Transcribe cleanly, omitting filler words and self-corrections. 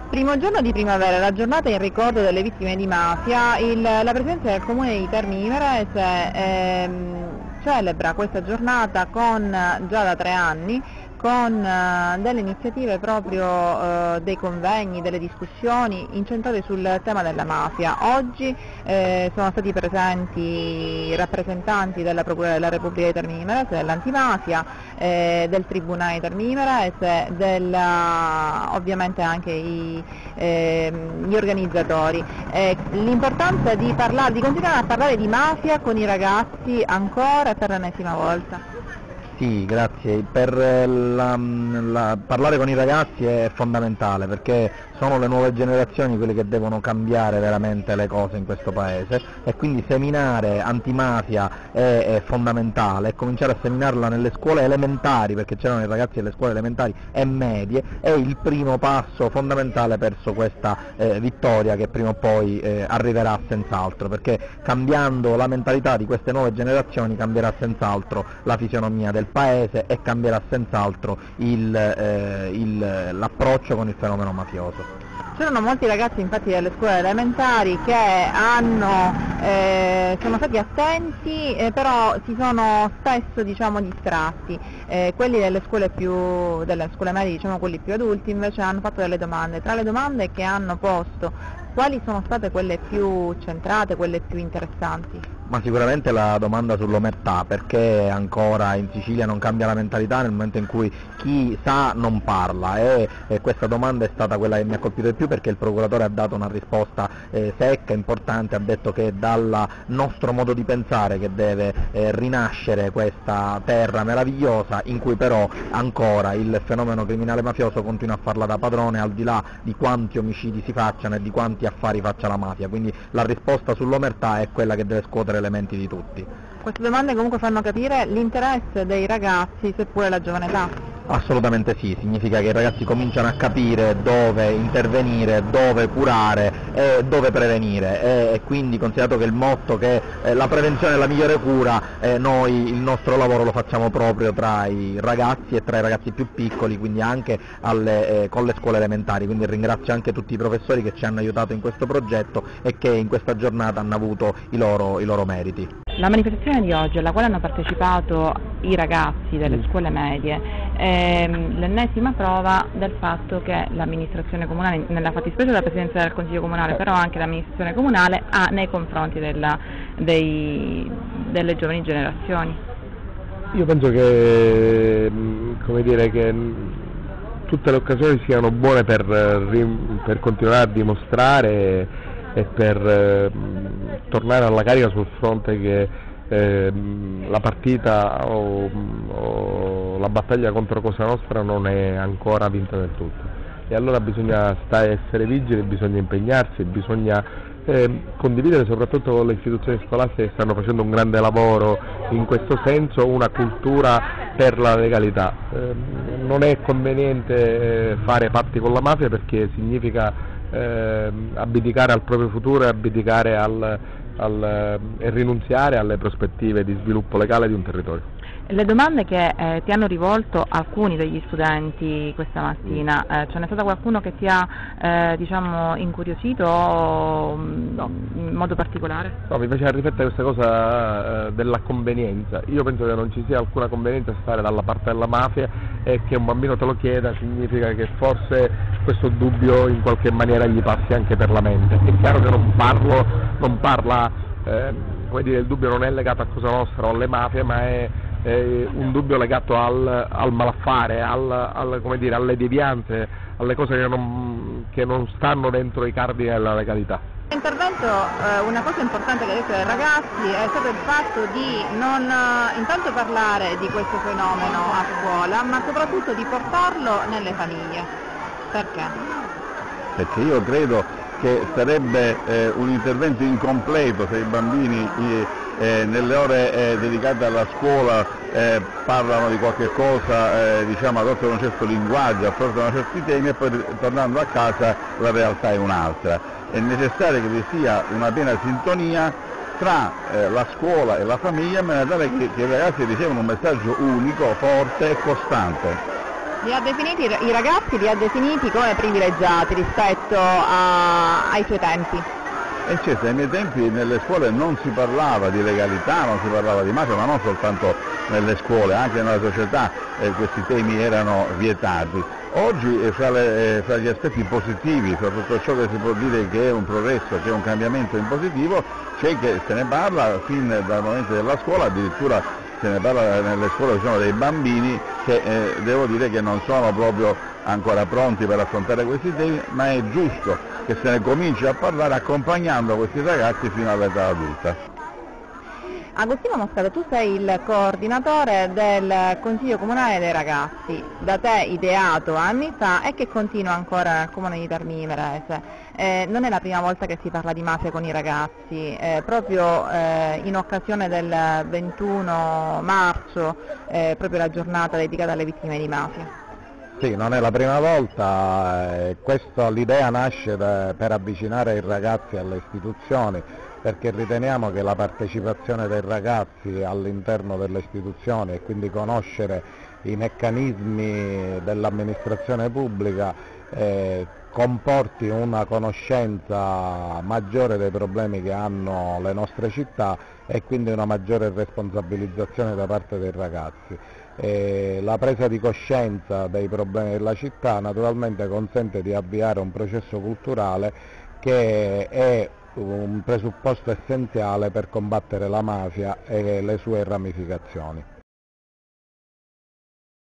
Primo giorno di primavera, la giornata in ricordo delle vittime di mafia, la Presidenza del Comune di Termini Imerese celebra questa giornata già da 3 anni con delle iniziative proprio dei convegni, delle discussioni incentrate sul tema della mafia. Oggi sono stati presenti rappresentanti della Procura della Repubblica di Termini Imerese, dell'antimafia, del Tribunale di Termini Imerese, ovviamente anche gli organizzatori. L'importanza di continuare a parlare di mafia con i ragazzi ancora per l'ennesima volta. Sì, grazie. Parlare con i ragazzi è fondamentale perché sono le nuove generazioni quelle che devono cambiare veramente le cose in questo paese e quindi seminare antimafia è fondamentale e cominciare a seminarla nelle scuole elementari, perché c'erano i ragazzi delle scuole elementari e medie, è il primo passo fondamentale verso questa vittoria che prima o poi arriverà senz'altro, perché cambiando la mentalità di queste nuove generazioni cambierà senz'altro la fisionomia del paese e cambierà senz'altro l'approccio con il fenomeno mafioso. C'erano molti ragazzi infatti delle scuole elementari che sono stati attenti, però si sono spesso distratti. Quelli delle scuole medie, quelli più adulti, invece hanno fatto delle domande. Tra le domande che hanno posto, quali sono state quelle più centrate, quelle più interessanti? Ma sicuramente la domanda sull'omertà, perché ancora in Sicilia non cambia la mentalità nel momento in cui chi sa non parla, e questa domanda è stata quella che mi ha colpito di più, perché il procuratore ha dato una risposta secca, importante, ha detto che è dal nostro modo di pensare che deve rinascere questa terra meravigliosa in cui però ancora il fenomeno criminale mafioso continua a farla da padrone, al di là di quanti omicidi si facciano e di quanti affari faccia la mafia, quindi la risposta sull'omertà è quella che deve scuotere le menti di tutti. Queste domande comunque fanno capire l'interesse dei ragazzi, seppure la giovane età. Assolutamente sì, significa che i ragazzi cominciano a capire dove intervenire, dove curare e dove prevenire, e quindi, considerato che il motto che la prevenzione è la migliore cura, noi il nostro lavoro lo facciamo proprio tra i ragazzi e tra i ragazzi più piccoli, quindi anche con le scuole elementari, quindi ringrazio anche tutti i professori che ci hanno aiutato in questo progetto e che in questa giornata hanno avuto i loro meriti. La manifestazione di oggi, alla quale hanno partecipato i ragazzi delle scuole medie, è l'ennesima prova del fatto che l'amministrazione comunale, nella fattispecie la Presidenza del Consiglio Comunale, però anche l'amministrazione comunale, ha nei confronti delle giovani generazioni. Io penso che, che tutte le occasioni siano buone per continuare a dimostrare e per tornare alla carica sul fronte che la partita o la battaglia contro Cosa Nostra non è ancora vinta del tutto, e allora bisogna essere vigili, bisogna impegnarsi, bisogna condividere soprattutto con le istituzioni scolastiche che stanno facendo un grande lavoro in questo senso, una cultura per la legalità. Non è conveniente fare patti con la mafia, perché significa abdicare al proprio futuro e abdicare e rinunziare alle prospettive di sviluppo legale di un territorio. Le domande che ti hanno rivolto alcuni degli studenti questa mattina, ce n'è stato qualcuno che ti ha incuriosito in modo particolare? No, mi faceva riflettere questa cosa della convenienza. Io penso che non ci sia alcuna convenienza a stare dalla parte della mafia, e che un bambino te lo chieda significa che forse questo dubbio in qualche maniera gli passi anche per la mente. È chiaro che non parla, il dubbio non è legato a Cosa Nostra o alle mafie, ma è un dubbio legato al malaffare, alle devianze, alle cose che non stanno dentro i cardini della legalità. Nell'intervento una cosa importante che ha detto ai ragazzi è stato il fatto di non intanto parlare di questo fenomeno a scuola, ma soprattutto di portarlo nelle famiglie. Perché? Perché io credo che sarebbe un intervento incompleto se i bambini nelle ore dedicate alla scuola parlano di qualche cosa, adottano un certo linguaggio, affrontano certi temi e poi tornando a casa la realtà è un'altra. È necessario che vi sia una piena sintonia tra la scuola e la famiglia, in maniera tale che i ragazzi ricevono un messaggio unico, forte e costante. I ragazzi li ha definiti come privilegiati rispetto ai suoi tempi. E certo, ai miei tempi nelle scuole non si parlava di legalità, non si parlava di mafia, ma non soltanto nelle scuole, anche nella società questi temi erano vietati. Oggi fra gli aspetti positivi, fra tutto ciò che si può dire che è un progresso, che è un cambiamento in positivo, c'è che se ne parla fin dal momento della scuola, addirittura se ne parla nelle scuole, ci sono dei bambini che devo dire che non sono proprio ancora pronti per affrontare questi temi, ma è giusto che se ne cominci a parlare accompagnando questi ragazzi fino all'età adulta. Agostino Moscato, tu sei il coordinatore del Consiglio Comunale dei Ragazzi, da te ideato anni fa e che continua ancora nel Comune di Termini Imerese. Non è la prima volta che si parla di mafia con i ragazzi, proprio in occasione del 21 marzo, proprio la giornata dedicata alle vittime di mafia. Sì, non è la prima volta, l'idea nasce per avvicinare i ragazzi alle istituzioni, perché riteniamo che la partecipazione dei ragazzi all'interno delle istituzioni e quindi conoscere i meccanismi dell'amministrazione pubblica comporti una conoscenza maggiore dei problemi che hanno le nostre città e quindi una maggiore responsabilizzazione da parte dei ragazzi. La presa di coscienza dei problemi della città naturalmente consente di avviare un processo culturale che è un presupposto essenziale per combattere la mafia e le sue ramificazioni.